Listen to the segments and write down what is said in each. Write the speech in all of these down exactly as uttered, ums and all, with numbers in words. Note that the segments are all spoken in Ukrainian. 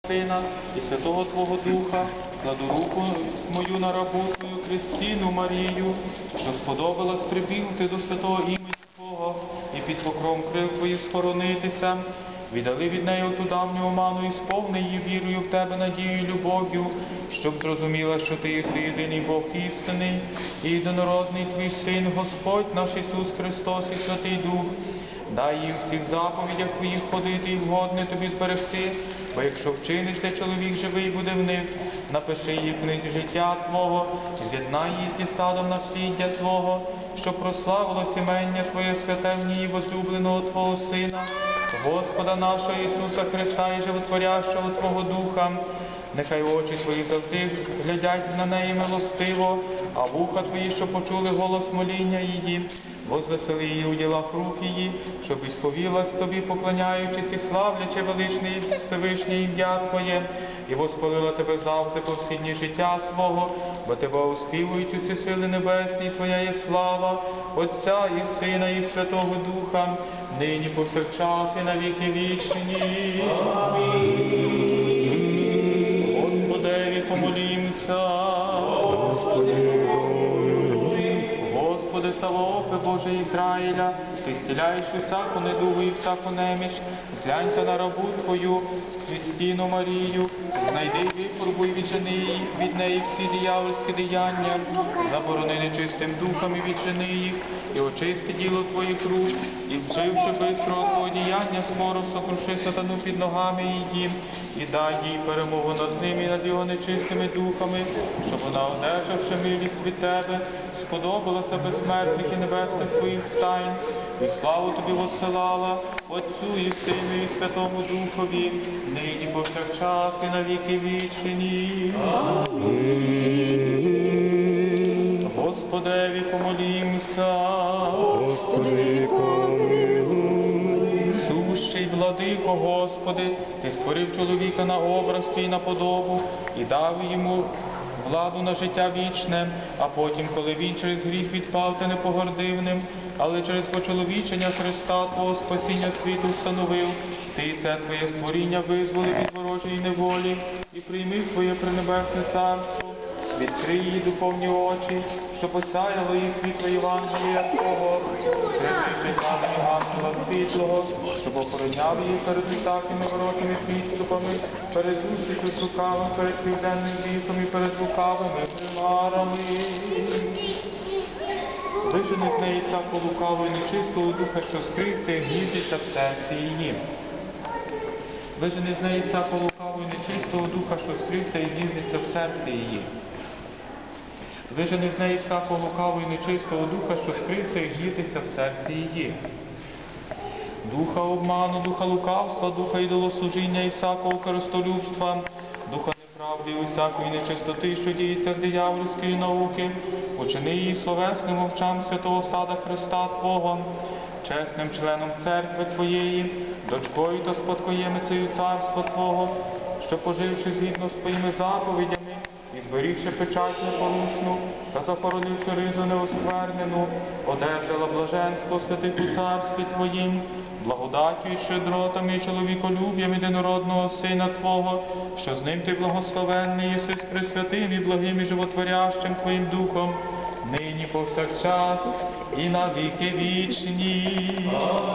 Сина і Святого Твого Духа, кладу руку мою на рабу Твою Христину Марію, що сподобалось прибігнути до святого імені Твого і під покровом крил Твоїх схоронитися. Віддали від неї оту давню оману і сповни її вірою в Тебе, надією і любов'ю, щоб зрозуміла, що Ти єси єдиний Бог істинний і єдинородний Твій Син, Господь наш Ісус Христос і Святий Дух. Дай їм в всіх заповідях Твоїх ходити і вгодне Тобі зберегти, бо якщо вчиниться чоловік живий буде в них, напиши її в книзі життя Твого, з'єднай її зі стадом насліддя Твого, щоб прославило сімення Твоє святе в ній возлюбленого Твого Сина, Господа нашого Ісуса Христа і животворящого Твого Духа. Нехай очі Твої завжди глядять на неї милостиво, а вуха Твої, що почули голос моління її, возвесели її у ділах рук її, щоб ісповілась Тобі, поклоняючись і славлячи величне і Всевишнє ім'я Твоє, і воспалила Тебе завжди по всі дні життя свого, бо Тебе оспівують усі сили небесні, Твоя є слава, Отця і Сина і Святого Духа, нині повсякчас і на віки вічні. Амінь. Господеві помолімся. Господи, Саваофе, Боже Ізраїля, Ти зціляєш усяку недугу і всяку неміч, зглянься на рабу Твою, Христину Марію, знайди і випробуй від жени від неї всі диявольські деяння, заборони нечистим духам і від жени їх, і очисти діло Твоїх рук, і вживши бистрого Твого діяння, скоро сокруши сатану під ногами її, і дай їй перемогу над ними і над його нечистими духами, щоб вона, одержавши милість від Тебе, сподобалася безсмертних і небесних Твоїх тайн, і славу Тобі воссилала, Отцю і Сину і Святому Духові, нині повсякчас і на віки вічні. Амінь. Господеві помолімся. Господи, помилуй. Сущий владико, Господи, Ти створив чоловіка на образ Твій, на подобу, і дав йому владу на життя вічне, а потім, коли він через гріх відпав, Ти не погордив ним, але через почоловічення Христа Твого спасіння світу встановив, Ти це Твоє створіння визволив від ворожої неволі і прийми Твоє пренебесне царство. Відкрий її духовні очі, щоб осяяло їх світло Євангелія Твого, прикрий життя ангела світлого, щоб охороняв її перед усякими ворожими підступами, перед усіми руками, перед південним віком і перед лукавими примарами. Вижени з неї всяку лукаву і нечистого духа, що скрився і гніздиться в серці її. Вижени з неї всяку лукаву і нечистого духа, що скрився і гніздиться в серці її. Вижени з неї всякого лукавого і нечистого духа, що скрився і гніздиться в серці її. Духа обману, духа лукавства, духа ідолослужіння і всякого користолюбства, духа неправди і усякої нечистоти, що діється з диявольської науки, учини її словесним мовчам святого стада Христа Твого, чесним членом церкви Твоєї, дочкою та спадкоємицею царства Твого, що, поживши згідно з Твоїми заповідями, відберігши печать непорушну та захоронивши ризу неосквернену, одержала блаженство святих у царстві Твоїм, благодаттю і щедротами і чоловіколюб'ям єдинородного Сина Твого, що з ним Ти благословенний єси з пресвятим і благим і животворящим Твоїм Духом, нині повсякчас і на віки вічні.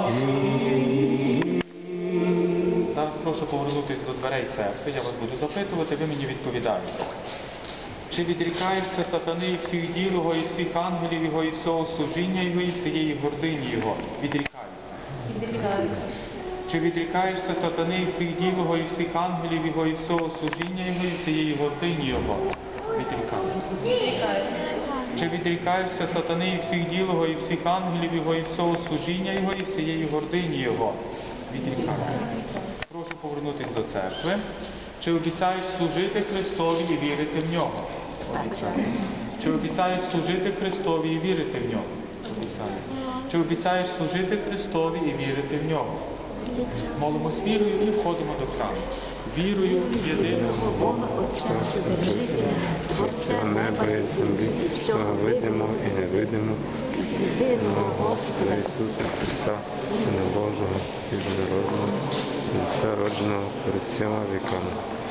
Зараз прошу повернутися до дверей церкви, я вас буду запитувати, ви мені відповідаєте. Чи відрікаєшся сатани і всіх діл його, і всіх ангелів його, і всього служіння його, і всієї гордині його? Відрікаєшся. Відрікаюся. Чи відрікаєшся сатани і всіх діл його, і всіх ангелів його, і всього служіння його, і всієї гордині його? Відрікаєшся. Відрікаюся. Чи відрікаєшся сатани і всіх діл його, і всіх ангелів його, і всього служіння його, і всієї гордині його? Відрікаєшся. Прошу повернутися до церкви. Чи обіцяєш служити Христові і вірити в Нього? Обіцяєш. Чи обіцяєш служити Христові і вірити в Нього? Обіцяєш. Чи обіцяєш служити Христові і вірити в Нього? Молимось вірою і входимо до храму. Вірую в єдиного Бога, Отця, Творця неба і землі, всього видимо і невидимо, єдиного Господа Ісуса Христа, Сина Божого, єдинородного, Отця родженого перед всіма віками,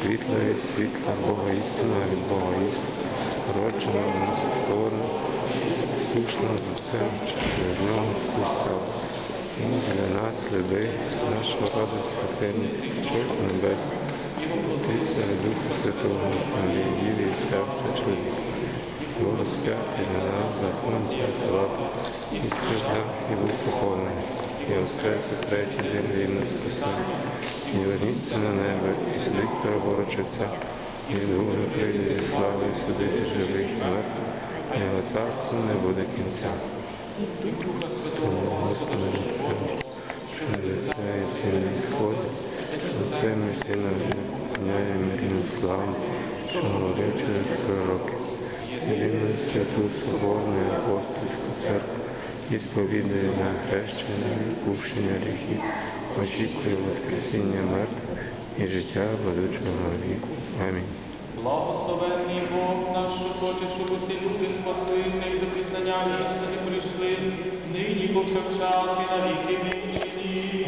світла від світла, Бога істина від Бога істина, роджена, нестворена, сушна з Отцем, через нього став. Він для нас любий, нашого роду спасення, чоловік небесний, Отця і Духа Святого, Марії, Діві і Серця чоловіка. Був розп'ятий на нас, закон працювати, і страждав, і був похований, і воскрес у третій день рівно спасення. І верніться на небо, і сидить праворуч Отця, і друге прийде зі славою судити живих і мертвих, і його царство не буде кінця. Тому, Господи, що не висяє сильний сходить, Отцем і Сином не поклоняє мирним славам, що говорив через пророки. Єдину святу Соборну і Апостольську церкву і сповідує на хрещення і відпущення гріхів, очікує воскресіння мертвих і життя будучого віку. Амінь. Благословенний Бог наш, що хоче, щоб усі люди спаслися і до пізнання істини прийшли, нині повсякчас і на віки вічні.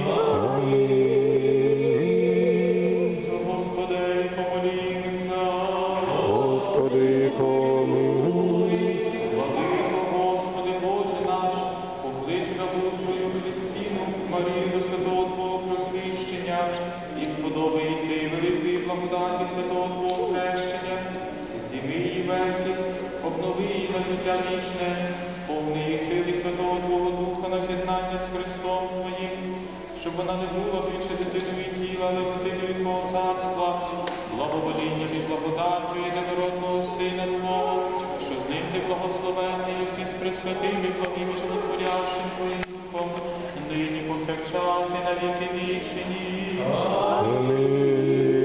Амінь. Господи, помолімся. Господи, помилуй. Владико, Господи, Боже наш, поклич рабу Твою Христину, Марію до святого Твого просвіщення, і сподобається і великої благодаті святого Твого хрещення, зніми її вехід, обнови її на життя вічне, сповни її сили Святого Твого Духа на з'єднання з Христом Твоїм, щоб вона не була більше дитиною тіла, але дитиною Твого царства, благоволінням і благодаттю єдинородного Сина Твого, що з ним ти благословенний усі з пресвятим і благим і животворящим Твоїм Духом, нині повсякчас і на віки вічні. Амінь.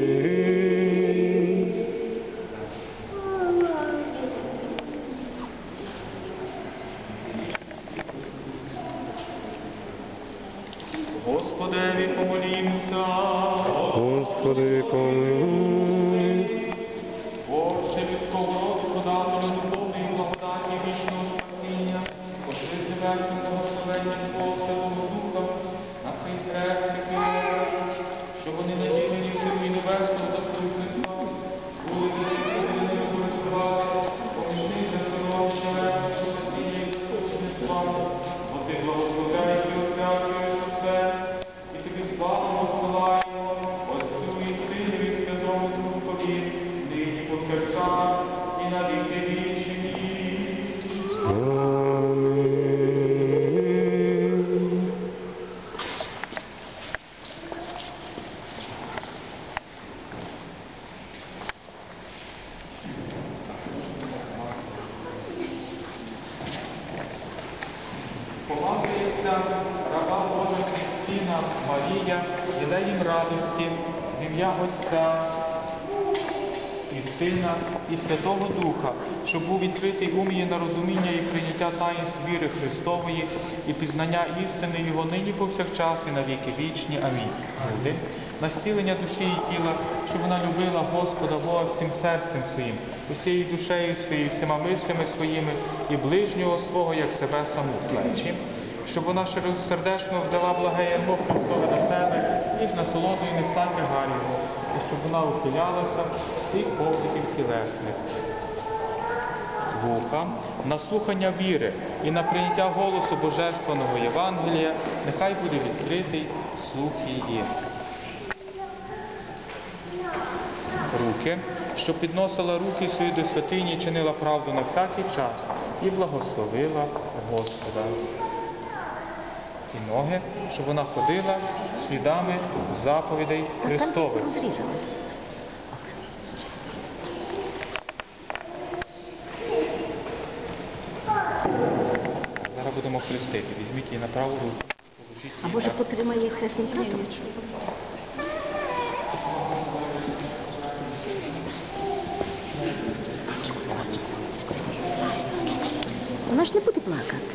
Господеві помолімся. Господи, помилуй. Боже, людського роду, податора духовної благодаті вічного спасіння, пошли верхнім благословенням Твого Святого Духа на цей хрестик, щоб вони наділені силою небесного заступництва, були висвітлені користувати, помічнися здоров'я верхнього спасіння і заступництва, бо Ти благословляєш і освячуєш усе, і Тобі славу посилаємо, Отцю і Сину і Святому Духові, нині повсякчас і на віки вічні. Амінь. Помазується раба Божа Христина Марія, діде їм радості, в ім'я Отця і Сина, і Святого Духа, щоб був відкритий ум її на розуміння і прийняття таїнств віри Христової і пізнання істини Його нині повсякчас і на віки вічні. Амінь. Один. На зцілення душі і тіла, щоб вона любила Господа Бога всім серцем своїм, усією душею своєю, всіма мислями своїми і ближнього свого, як себе саму плечі. Щоб вона сердечно взяла благе ярмо Христове на себе і з насолодою несла тягар його, і щоб вона ухилялася всіх похотів тілесних. Вуха, на слухання віри і на прийняття голосу Божественного Євангелія, нехай буде відкритий слух її. Руки, що підносила руки свої до святині і чинила правду на всякий час, і благословила Господа. І ноги, щоб вона ходила слідами заповідей Христових. Зараз будемо хрестити. Візьміть її на праву руку. А може потримає хресний татом? Вона ж не буде плакати.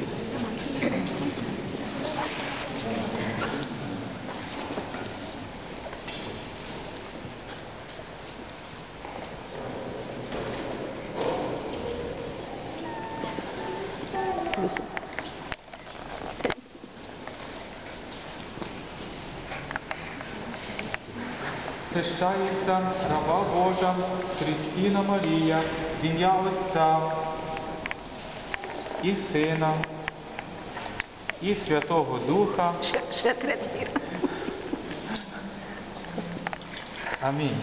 Хрещається раба Божа Христина Марія, в ім'я Отця і Сина, і Святого Духа. Ще, ще треба. Амінь.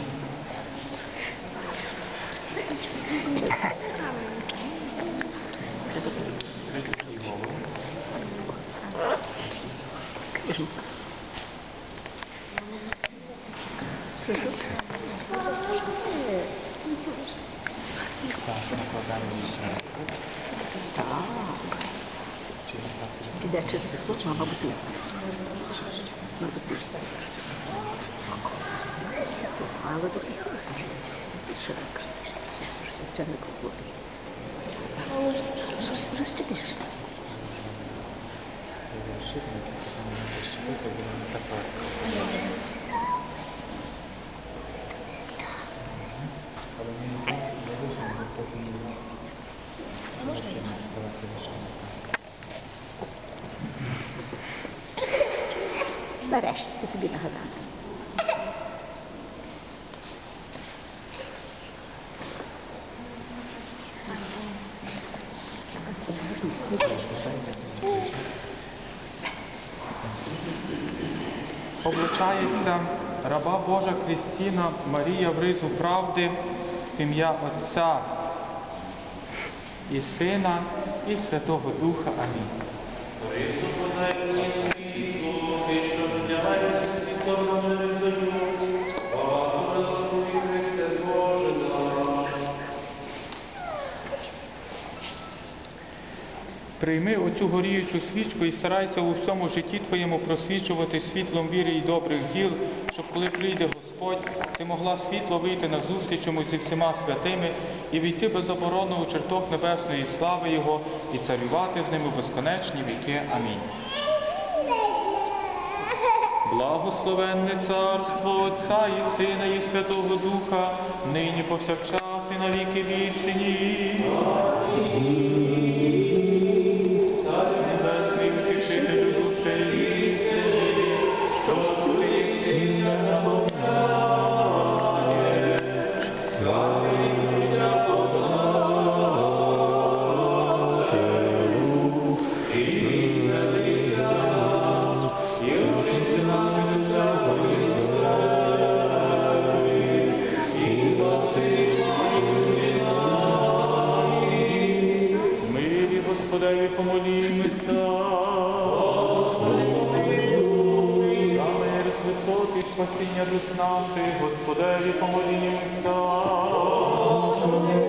Так, накладаємо вісімку. Так. Піде через хлоп, мабуть, не. Мабуть, не все. Але до тих широко. Священник хлопів. Розчепиш. Нарешті ти собі нагадати. Облучається раба Божа Христина Марія в ризу правди, в ім'я Отця і Сина, і Святого Духа. Амінь. Прийми оцю горіючу свічку і старайся у всьому житті твоєму просвічувати світлом віри і добрих діл, щоб коли прийде Господь, ти могла світло вийти на зустріч йому зі всіма святими і війти беззаборонно у чертог небесної слави Його і царювати з ним у безконечні віки. Амінь. Благословенне царство Отця і Сина і Святого Духа, нині повсякчас і на віки вічні. Царю небесний, втішителю душі істини, що своїх серця наповняє, слави життя подателю, і веселися нас, і очисти нас від всякої злої, і спаси Господеві помолімося. За мир високий, спасіння душ наших, Господеві помолімося. За мир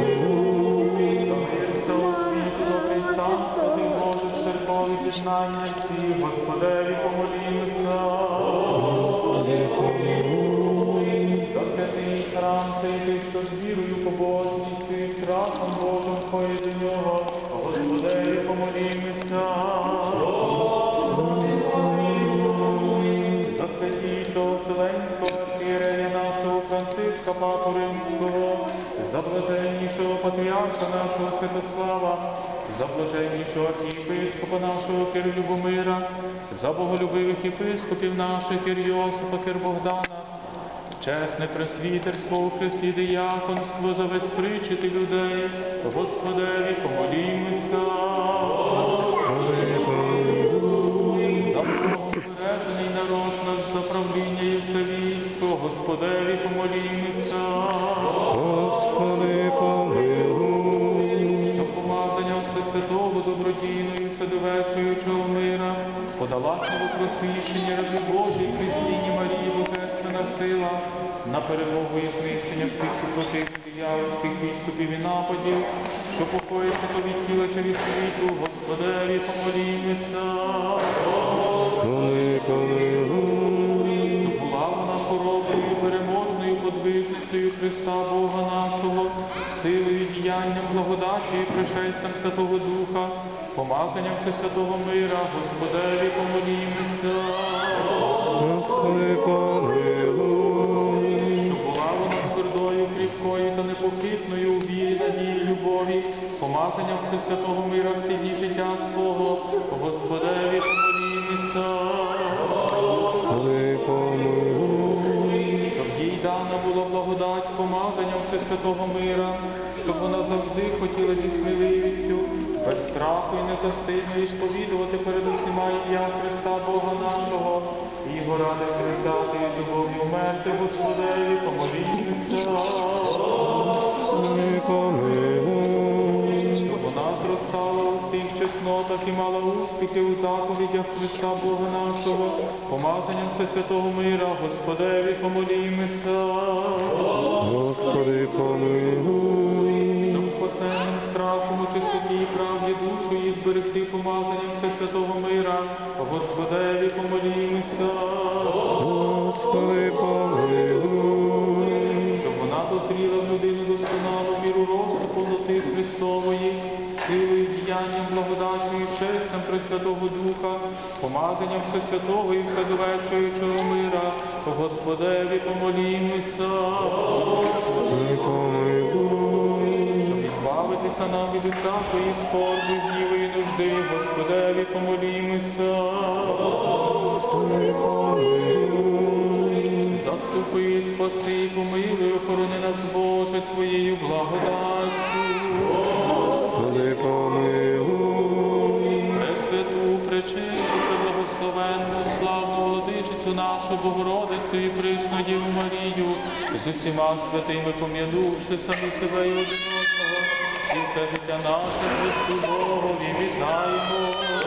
всього світу, добрий стан, спаси Боже, церкові пізнання всіх, Господеві помолімося. За святий храм цей, що з вірою, побожністю і страхом Божим ходить до нього, Господеві помолімося. За святішого Вселенського архієрея нашого Франциска, Папу Римського, за блаженнішого патріарха нашого Святослава, за блаженнішого архієпископа нашого Кир Любомира, за боголюбивих єпископів наших Кир Йосипа, Кир Богдана, чесне пресвітерство у Христі дияконство, за безпричити людей, Господеві помолімося. За богобережений народ наш, за правління і все військо, Господеві помолімося. Господи, помилуй. Щоб помазання все святого, добродійною, вседовечуючого мира, подала слово просвіщення раби Божій Христині Марії, божественна сила, на перемогу і знищення всіх супротивних диявольських відступів і нападів, що покоїться то від тіла чи від світу, Господеві помолімося. Господи, помилуй. Щоб була вона хороброю, переможною подвижницею Христа Бога нашого, силою, діянням, благодаттю і пришестям Святого Духа, помазанням Всесвятого мира, Господеві помолімося. Господи, помилуй. Щоб була вона твердою, кріпкою та непохитною у вірі, надії, любові, помазанням Всесвятого мира всі дні життя свого, Господеві помолімося. Господи, помилуй. Щоб дана була благодать помазання Всесвятого мира, щоб вона завжди хотіла зі сміливістю, без страху і незастидно і сповідувати перед усіма ім'я Христа Бога нашого, і його ради страждати і любов'ю вмерти, Господеві, помолімся. Щоб вона зростала у всіх чеснотах і мала успіхи у заповідях Христа Бога нашого, помазанням Всесвятого мира, Господеві, помолімся. Господи, помилуй. Щоб спасенним страхом у чистоті і правді душу її зберегти помазанням Всесвятого мира, Господеві, помолімся. Господи, помилуй. Щоб вона дозріла в людину досконалу віру росту повноти Христової, силою, діянням, благодаттю і шестям Пресвятого Духа, помазанням Всесвятого і вседовершуючого мира, Господеві, помолімося. Господи, помилуй. Щоб відбавитися нам від усякої скорби, гніву і нужди, Господеві, помолімося. Господи, помилуй. Заступи, спаси, помилуй, охорони нас, Боже, Твоєю благодаттю. Господи, помилуй. Пресвяту, пречисту, преблагословенну, славну владичицю нашу Богородицю і присну Діву Марію, з усіма святими пом'янувши самі себе і один одного, і все життя наше Христу Богові вітаємо.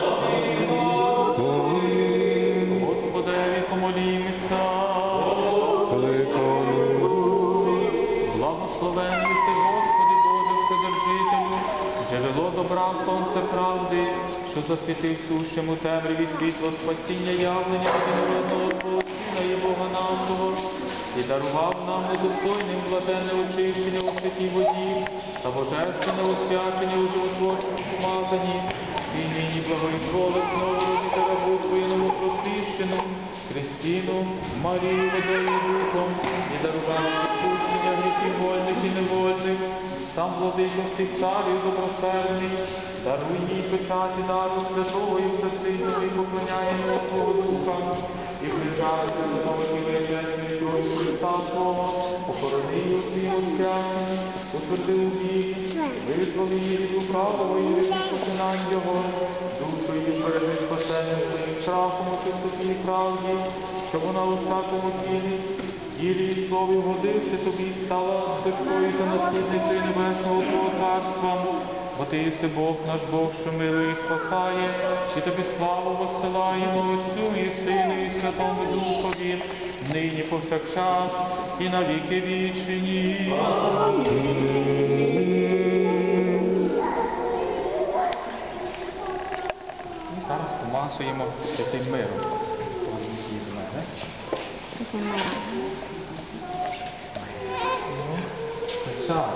Господеві, помолімося. Господи, помилуй. Благословенний ти, Господи Боже, Вседержителю, джерело добра, сонце правди, що засвітив сущому темряві світло спасіння, явлення єдинородного Твого Сина і Бога нашого, і дарував нам недостойним блаженне очищення у святій воді та божественне освячення у животворчому помазанні, і нині благоїзволив знову родити рабу Твою новопросвіщену, Христину, Марію, водою і Духом, і дарував відпущення гріхів вольних і невольних, сам владико всіх царів добросердний, даруй їй печаті дару святого і всесильного, і поклоняємо Твого Духа, і включається до того величезний трон Христа Твого, охорони її у свій освяченні, утверди у віки, визволи її від управого і від починань Його, душу її збережи спасенням своїм страхом у чистоті і правді, щоб вона у всякому тілі, ділі і слові вгодивши тобі, стала святкою та наслідницею небесного Твого царства, бо Ти єси Бог наш Бог, що милує і спасає, і Тобі славу воссилаємо, Отцю і Сину і Святому Духові, нині повсякчас і на віки вічні. І зараз помасуємо святим миром. Всі з мене. Так.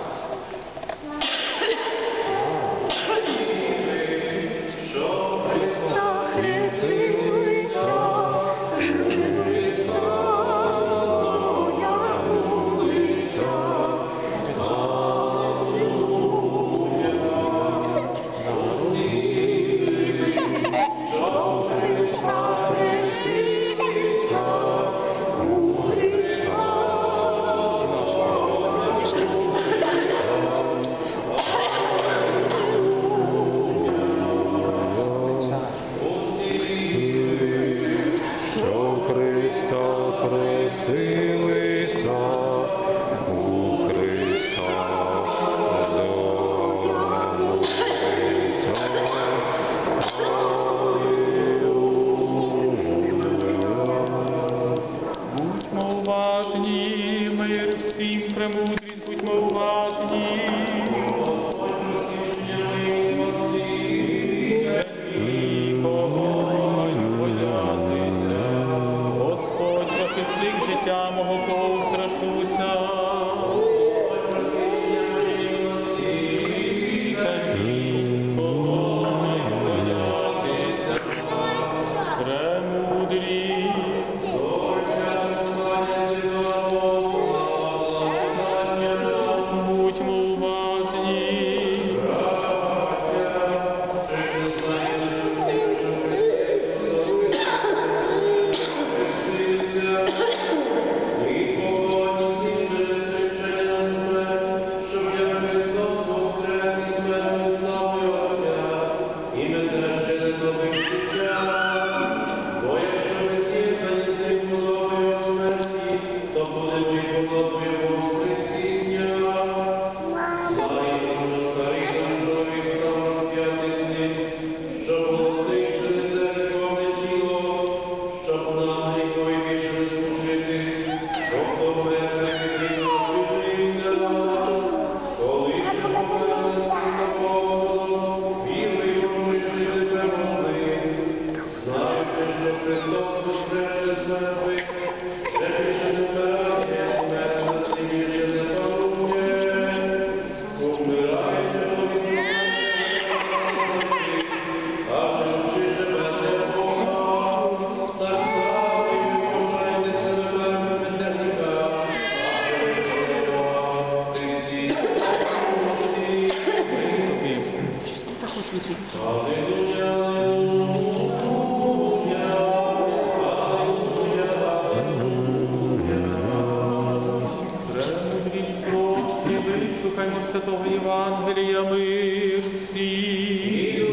Слухаймо святого Євангелія, мир всім.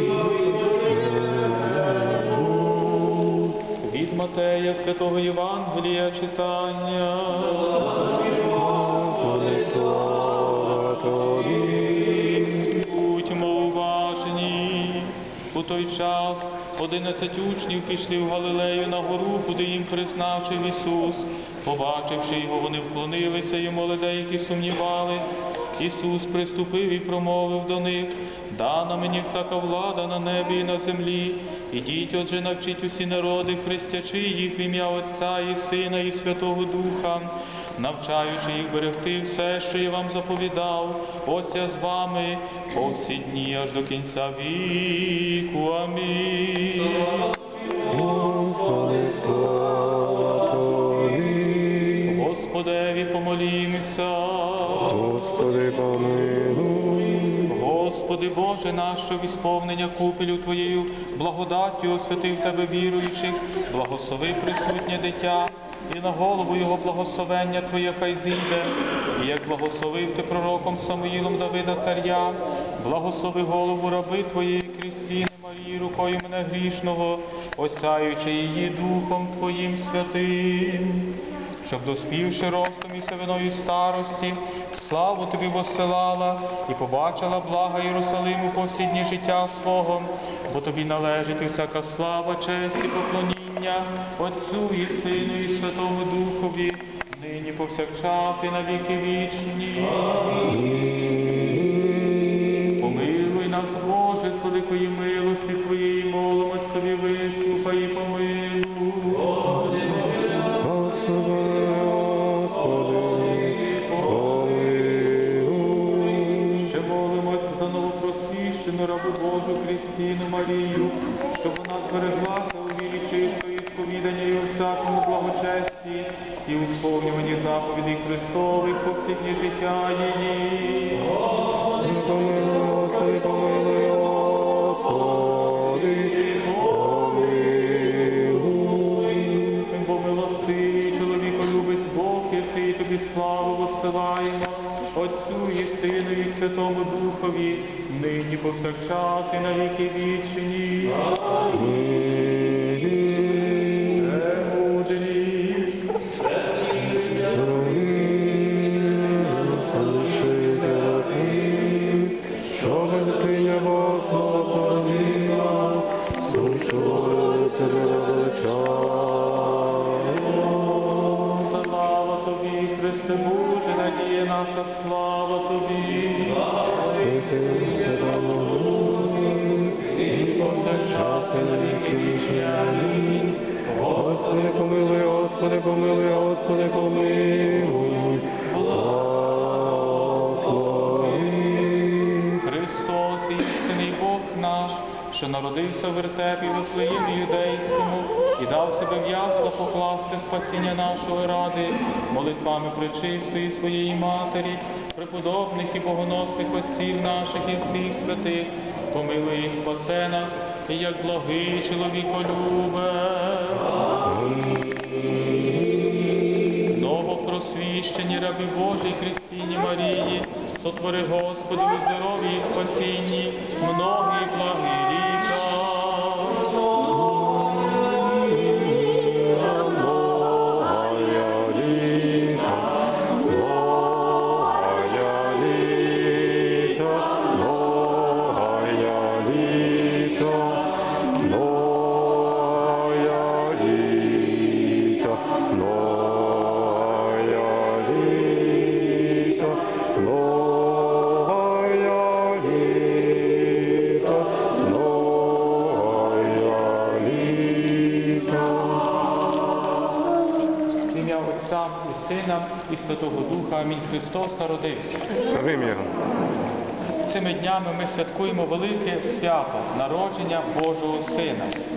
Від Матея святого Євангелія читання. Господи, слава Тобі. Будьмо уважні. У той час одинадцять учнів пішли в Галилею на гору, куди їм призначив Ісус. Побачивши його, вони вклонилися йому, але деякі сумнівались. Ісус приступив і промовив до них: «Дана мені всяка влада на небі і на землі. Ідіть, отже, навчіть усі народи, хрестячи їх в ім'я Отця і Сина і Святого Духа, навчаючи їх берегти все, що я вам заповідав. Ось я з вами по всі дні аж до кінця віку. Амінь». Господи, слава Тобі. Господеві помолімося. Господи, помилуй. Господи Боже наш, що в ісповнення купелю Твоєю благодаттю освятив Тебе віруючих, благослови присутнє дитя, і на голову його благословення Твоє хай зійде, і як благословив Ти пророком Самуїлом Давида царя, благослови голову раби Твоєї Крістіни Марії рукою мене грішного, осяючи її Духом Твоїм святим, щоб доспівши ростом і сивиною старості, славу Тобі воссилала і побачила блага Єрусалиму по всі дні життя свого, бо Тобі належить усяка слава, честь і поклоніння Отцю і Сину і Святому Духові, нині повсякчас і на віки вічні. Помилуй нас, Боже, з великої милості Твоєї, молимось Тобі, вислухай і помилуй. Господи, Господи, помилуй. Ще молимось за новопросвіщену рабу Божу Крістіну Марію, щоб вона збереглася у вірі чистої сповідання і у всякому благочесті, і у сповнюванні заповідей Христових по всі дні життя її. Господи, помилуй, помилуй, Господи, помилуй. Бо милостивий чоловіколюбець Бог, єси, і Тобі славу воссилаємо, Отцю і Сину і Святому Духові, нині повсякчас і на віки вічні. Премудрість. Що безприня Бога породила, слушаю тебе величаю. Слава Тобі, Христе Боже, надія наша, слава Тобі. І повсякчас і на віки вічні. Амінь. Господи, помилуй, Господи, помилуй, Господи, помилуй. Благослови. Христос, істинний Бог наш, що народився в вертепі Вифлеємі юдейському і дав себе в ясла покласти спасіння нашого ради, молитвами пречистої своєї Матері, преподобних і богоносних отців наших і всіх святих, помилуй і спасе нас, і як благий чоловіколюбець. Новопросвіщені раби Божій Крістіні Марії, сотвори Господи у здоров'ї і спасінні, многі благі літа. В ім'я Отця і Сина і Святого Духа. Амінь. Христос народився. Славим Його. Цими днями ми святкуємо велике свято народження Божого Сина.